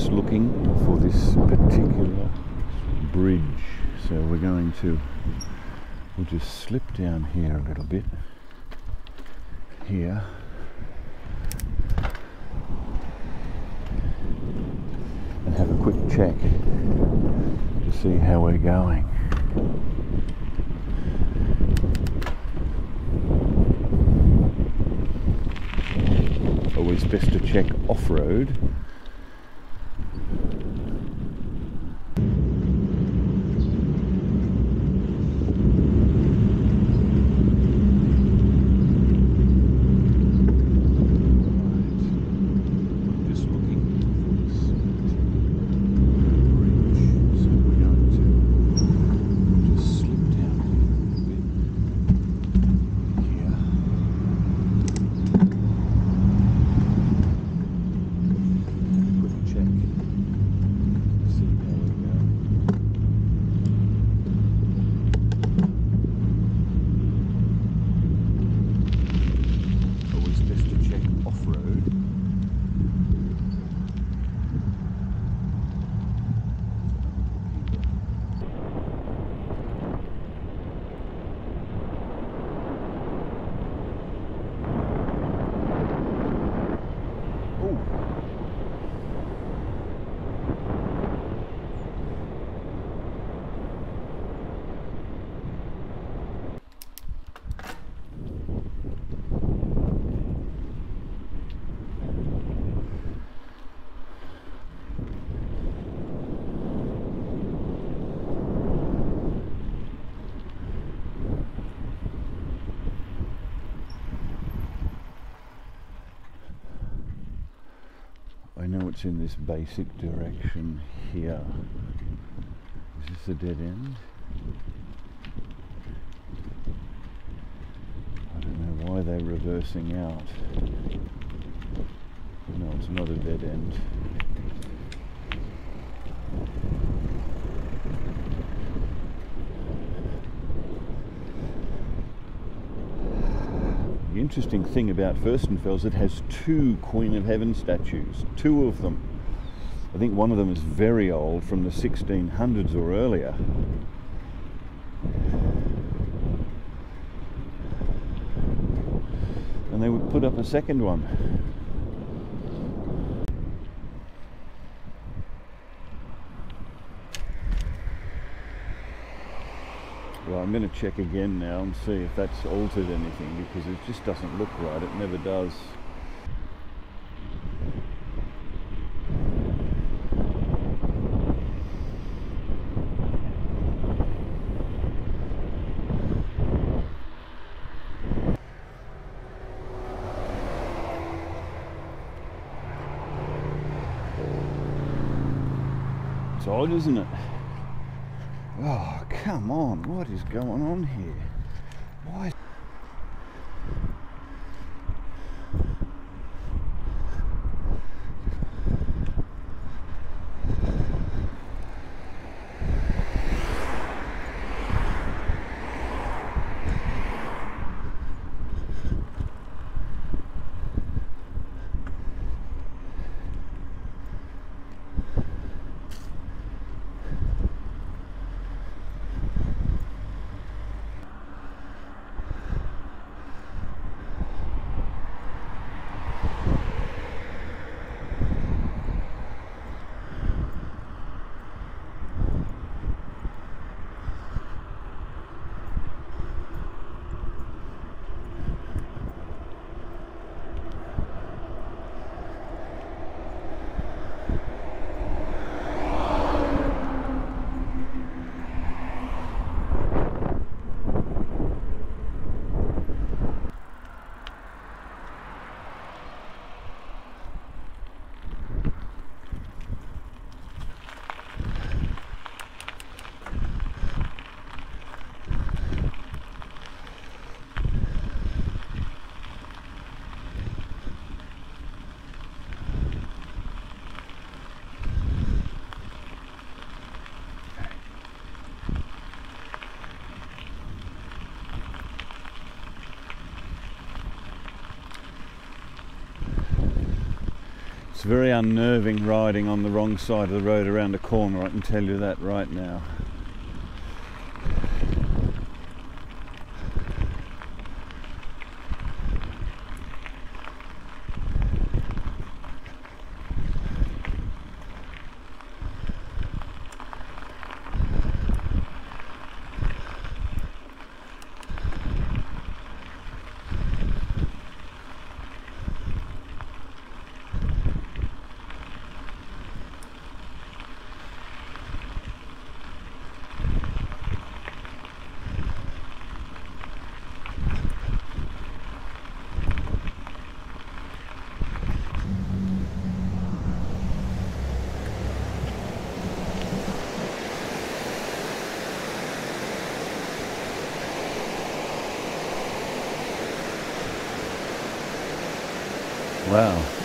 just looking for this particular bridge, so we'll just slip down here a little bit here, and have a quick check to see how we're going. Always best to check off-road. I know it's in this basic direction here. Is this a dead end? I don't know why they're reversing out. No, it's not a dead end. The interesting thing about Fürstenfels, it has two Queen of Heaven statues, two of them. I think one of them is very old, from the 1600s or earlier. And they would put up a second one. Well, I'm going to check again now and see if that's altered anything, because it just doesn't look right. It never does. It's odd, isn't it? Oh, come on, what is going on here? Why? very unnerving riding on the wrong side of the road around a corner, I can tell you that right now. Wow.